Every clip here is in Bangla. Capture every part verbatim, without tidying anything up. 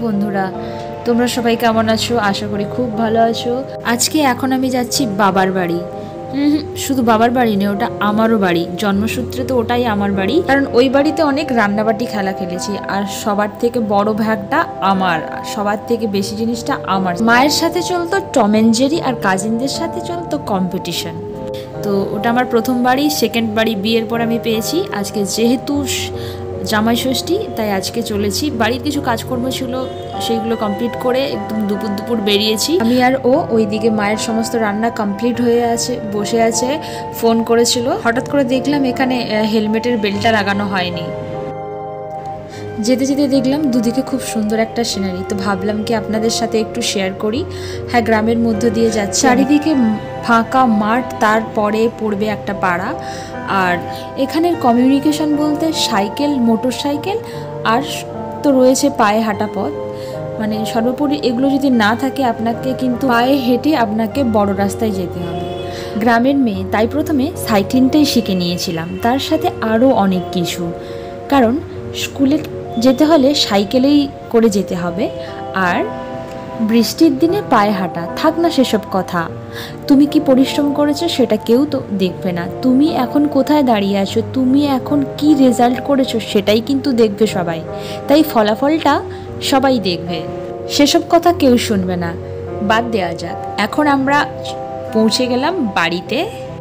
বন্ধুরা, তোমরা সবাই কেমন আছো? আশা করি খুব ভালো আছো। আজকে এখন আমি যাচ্ছি বাবার বাড়ি। হুম শুধু বাবার বাড়ি নেই, ওটা আমারও বাড়ি। জন্মসূত্রে তো ওটাই আমার বাড়ি, কারণ ওই বাড়িতে অনেক রান্নাবাটি খেলা খেলেছি। আর সবার থেকে বড় ভাগটা আমার, সবার থেকে বেশি জিনিসটা আমার। মায়ের সাথে চলতো টম অ্যান্ড জেরি, আর কাজিনদের সাথে চলতো কম্পিটিশন। তো ওটা আমার প্রথম বাড়ি, সেকেন্ড বাড়ি বিয়ের পর আমি পেয়েছি। আজকে যেহেতু জামাই ষষ্ঠী, তাই আজকে চলেছি। বাড়ির কিছু কাজকর্ম ছিল, সেইগুলো কমপ্লিট করে একদম দুপুর দুপুর বেরিয়েছি আমি আর ও। ওইদিকে মায়ের সমস্ত রান্না কমপ্লিট হয়ে আছে, বসে আছে, ফোন করেছিল। হঠাৎ করে দেখলাম এখানে হেলমেটের বেল্টটা লাগানো হয়নি। যেতে যেতে দেখলাম দুদিকে খুব সুন্দর একটা সিনারি, তো ভাবলাম কি আপনাদের সাথে একটু শেয়ার করি। হ্যাঁ, গ্রামের মধ্য দিয়ে যাচ্ছে, চারিদিকে ফাঁকা মাঠ, তারপরে পড়বে একটা পাড়া। আর এখানের কমিউনিকেশন বলতে সাইকেল, মোটর সাইকেল, আর তো রয়েছে পায়ে হাঁটা পথ। মানে সর্বোপরি এগুলো যদি না থাকে, আপনাকে কিন্তু পায়ে হেঁটে আপনাকে বড় রাস্তায় যেতে হবে। গ্রামের মেয়ে, তাই প্রথমে সাইক্লিংটাই শিখে নিয়েছিলাম, তার সাথে আরও অনেক কিছু। কারণ স্কুলে যেতে হলে সাইকেলেই করে যেতে হবে। আর বৃষ্টির দিনে পায়ে হাঁটা, থাক না সেসব কথা। তুমি কি পরিশ্রম করেছো সেটা কেউ তো দেখবে না। তুমি এখন কোথায় দাঁড়িয়ে আছো, তুমি এখন কি রেজাল্ট করেছো সেটাই কিন্তু দেখবে সবাই। তাই ফলাফলটা সবাই দেখবে, সেসব কথা কেউ শুনবে না। বাদ দেওয়া যাক। এখন আমরা পৌঁছে গেলাম বাড়িতে।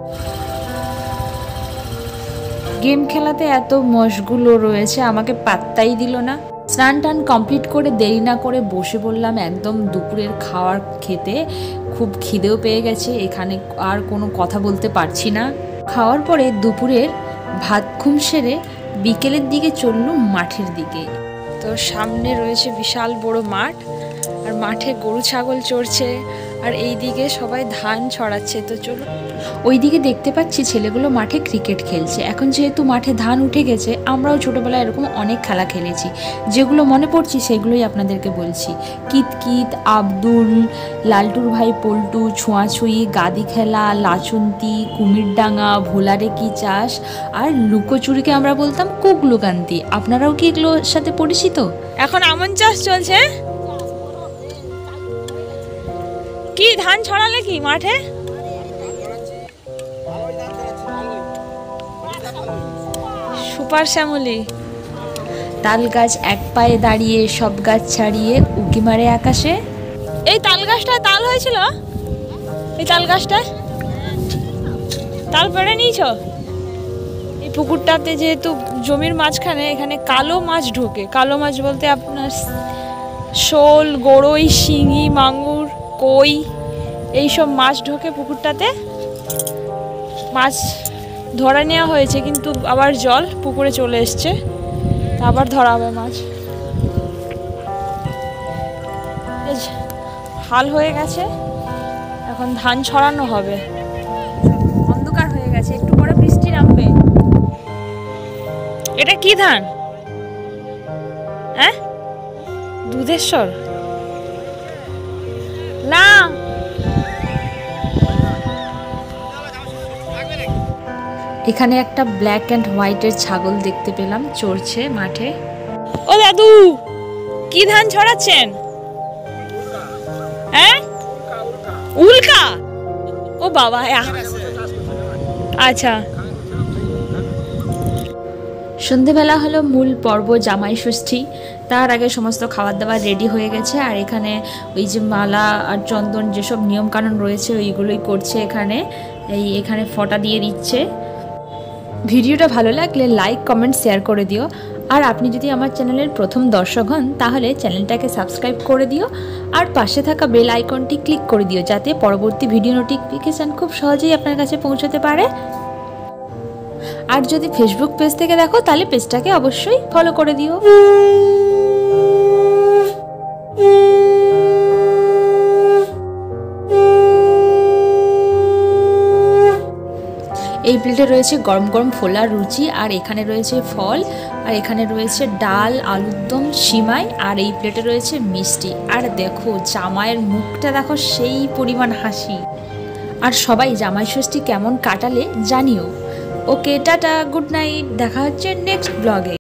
গেম খেলাতে এত মশগুল রয়েছে, আমাকে পাত্তাই দিল না। স্নান টান কমপ্লিট করে দেরি না করে বসে পড়লাম একদম দুপুরের খাওয়ার খেতে। খুব খিদেও পেয়ে গেছে, এখানে আর কোনো কথা বলতে পারছি না। খাওয়ার পরে দুপুরের ভাত ঘুম সেরে বিকেলের দিকে চললুম মাঠের দিকে। তো সামনে রয়েছে বিশাল বড় মাঠ, আর মাঠে গরু ছাগল চড়ছে, আর এই দিকে সবাই ধান ছড়াচ্ছে। তো চলো, ওইদিকে দেখতে পাচ্ছি ছেলেগুলো মাঠে ক্রিকেট খেলছে। এখন যেহেতু মাঠে ধান উঠে গেছে, আমরাও ছোটোবেলায় এরকম অনেক খেলা খেলেছি। যেগুলো মনে পড়ছি সেগুলোই আপনাদেরকে বলছি। কিতকিত, আব্দুল, লালটুর ভাই পল্টু, ছোঁয়াছুঁয়ি, গাদি খেলা, লাচুন্তি, কুমিরডাঙ্গা, ভোলারে কি চাষ, আর লুকোচুরিকে আমরা বলতাম কুকলুকান্তি। আপনারাও কি এগুলোর সাথে পরিচিত? এখন আমন চাষ চলছে। কি ধান ছড়ালে কি মাঠে? সুপার শ্যামলি। তাল গাছ এক পায়ে দাঁড়িয়ে, সব গাছ ছাড়িয়ে উকি মারে আকাশে। এই তাল গাছটা তাল হয়েছিল, এই তাল গাছটা তাল পেড়ে নিয়েছ? এই পুকুরটাতে যেহেতু জমির মাঝখানে, এখানে কালো মাছ ঢোকে। কালো মাছ বলতে আপনার শোল, গড়ই, শিঙি, মাগুর, কই, এইসব মাছ ঢোকে পুকুরটাতে। মাছ ধরা নেওয়া হয়েছে, কিন্তু আবার জল পুকুরে চলে এসছে, আবার ধরা হবে মাছ। হাল হয়ে গেছে, এখন ধান ছড়ানো হবে। অন্ধকার হয়ে গেছে, একটু পরে বৃষ্টি নামবে। এটা কি ধান? হ্যাঁ, দুধেশ্বর না। এখানে একটা ব্ল্যাক অ্যান্ড হোয়াইটের ছাগল দেখতে পেলাম, চড়ছে মাঠে। ও দাদু, কি ধান ছড়াচ্ছেন? হ্যাঁ, উল্কা। ও বাবা, আচ্ছা। সন্ধেবেলা হলো মূল পর্ব, জামাই ষষ্ঠী। তার আগে সমস্ত খাবার দাবার রেডি হয়ে গেছে। আর এখানে ওই যে মালা আর চন্দন যেসব নিয়মকানুন রয়েছে ওইগুলোই করছে এখানে। এই এখানে ফটা দিয়ে দিচ্ছে। ভিডিওটা ভালো লাগলে লাইক, কমেন্ট, শেয়ার করে দিও। আর আপনি যদি আমার চ্যানেলের প্রথম দর্শক হন, তাহলে চ্যানেলটাকে সাবস্ক্রাইব করে দিও, আর পাশে থাকা বেল আইকনটি ক্লিক করে দিও, যাতে পরবর্তী ভিডিও নোটিফিকেশান খুব সহজেই আপনার কাছে পৌঁছাতে পারে। আর যদি ফেসবুক পেজ থেকে দেখো, তাহলে পেজটাকে অবশ্যই ফলো করে দিও। এই প্লেটে রয়েছে গরম গরম ফোলা রুচি, আর এখানে রয়েছে ফল, আর এখানে রয়েছে ডাল, আলুর দম, সিমাই, আর এই প্লেটে রয়েছে মিষ্টি। আর দেখো জামাইয়ের মুখটা দেখো, সেই পরিমাণ হাসি। আর সবাই জামাই ষষ্ঠী কেমন কাটালে জানিও। ওকে, টাটা, গুড নাইট, দেখা হচ্ছে নেক্সট ব্লগে।